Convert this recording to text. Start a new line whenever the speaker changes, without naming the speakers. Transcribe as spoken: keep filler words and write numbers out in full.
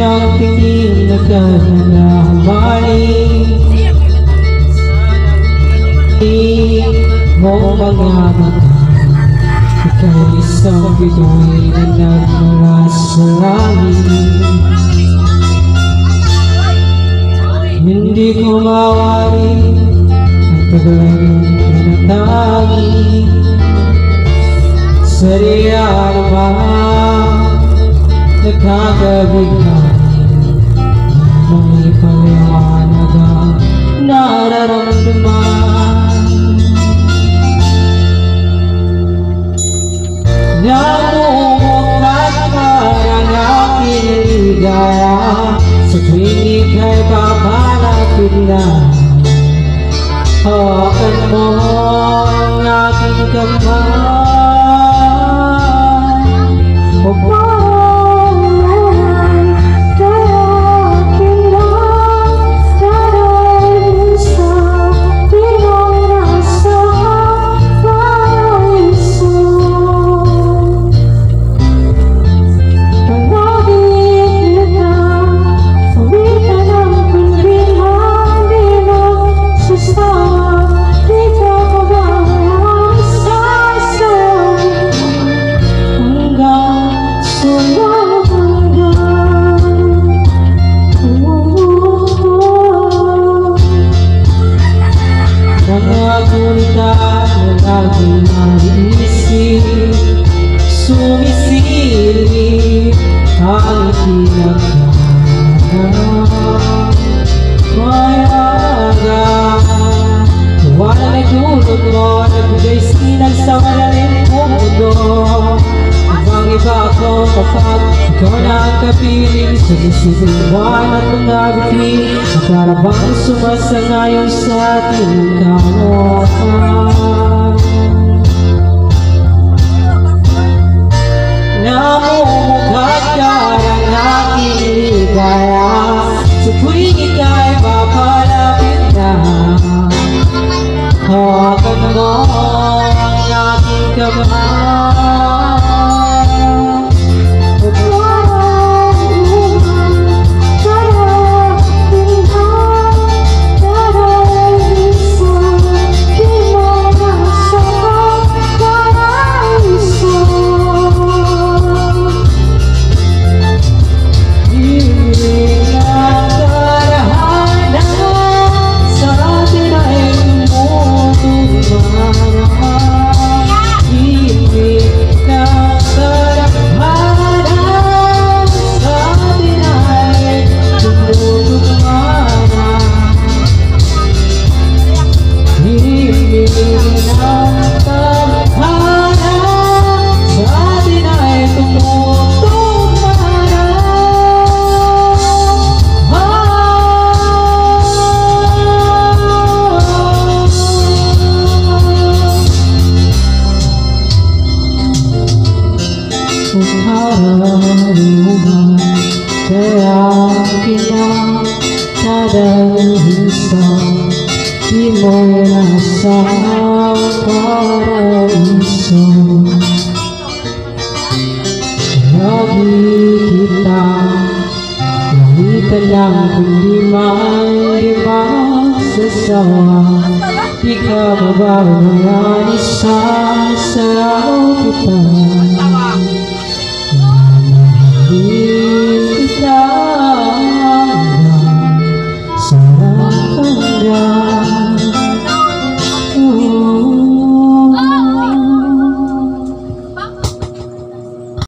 Nagtingin na ka na humali Di mo mga mata Ikaw isang bituin na nagmula sa langit Hindi ko mawari ang tagal ng pinatagi Sa riyan ba nakakabigay May paliwanag ang nararamdaman Namumukhat parang aking ligaya Sa tuwing ika'y papalapit na Hawakan mo ang aking kamay O sumisilip ang pinagdadaan Mayaga Wala na dulot mo Nagbigay sinag sa malalim kong mundo Ibang iba ako kapag ikaw na ang kapiling Sumisipin buwan at mga biti Para bang sumasangayon sa ating kawasan Namumukhat ka ng aking ligaya Sa tuwing ika'y papalapit na Hawakan mo ang aking kamay Kaya kinakadalisa Di mo'y nasa paraiso Lagi kita Lawitan lang kundi man di masasawa Di ka mababayan isasayaw kita Di